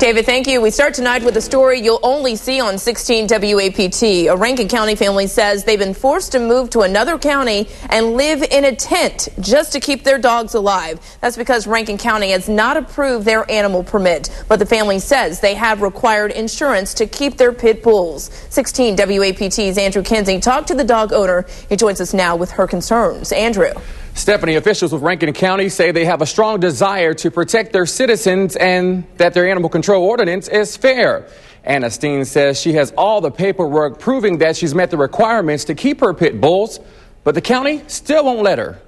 David, thank you. We start tonight with a story you'll only see on 16 WAPT. A Rankin County family says they've been forced to move to another county and live in a tent just to keep their dogs alive. That's because Rankin County has not approved their animal permit. But the family says they have required insurance to keep their pit bulls. 16 WAPT's Andrew Kinsey talked to the dog owner. He joins us now with her concerns. Andrew. Stephanie, officials with Rankin County say they have a strong desire to protect their citizens and that their animal control ordinance is fair. Anna Steen says she has all the paperwork proving that she's met the requirements to keep her pit bulls, but the county still won't let her.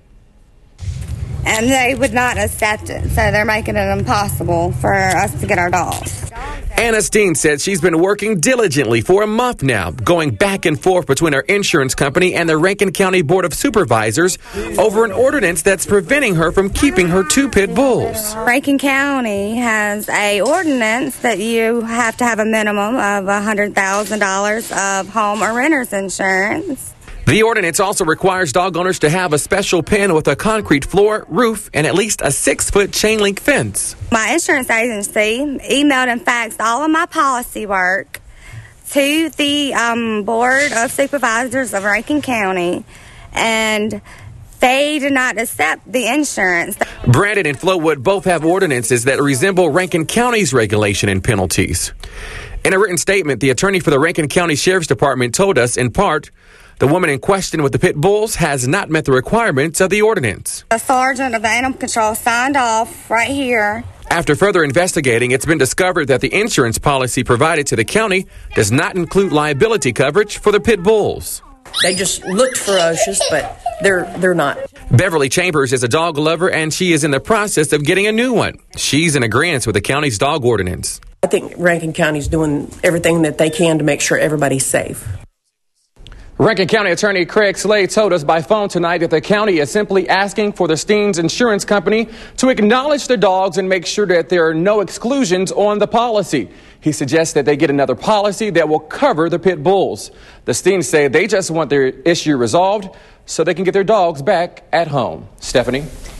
And they would not accept it, so they're making it impossible for us to get our dogs. Anna Steen said she's been working diligently for a month now, going back and forth between her insurance company and the Rankin County Board of Supervisors over an ordinance that's preventing her from keeping her 2 pit bulls. Rankin County has a ordinance that you have to have a minimum of $100,000 of home or renter's insurance. The ordinance also requires dog owners to have a special pen with a concrete floor, roof, and at least a 6-foot chain link fence. My insurance agency emailed and faxed all of my policy work to the Board of Supervisors of Rankin County, and they did not accept the insurance. Brandon and Flowood both have ordinances that resemble Rankin County's regulation and penalties. In a written statement, the attorney for the Rankin County Sheriff's Department told us, in part, the woman in question with the pit bulls has not met the requirements of the ordinance. The sergeant of the animal control signed off right here. After further investigating, it's been discovered that the insurance policy provided to the county does not include liability coverage for the pit bulls. They just looked ferocious, but they're not. Beverly Chambers is a dog lover, and she is in the process of getting a new one. She's in agreement with the county's dog ordinance. I think Rankin County's doing everything that they can to make sure everybody's safe. Rankin County Attorney Craig Slade told us by phone tonight that the county is simply asking for the Steens Insurance Company to acknowledge the dogs and make sure that there are no exclusions on the policy. He suggests that they get another policy that will cover the pit bulls. The Steens say they just want their issue resolved so they can get their dogs back at home. Stephanie?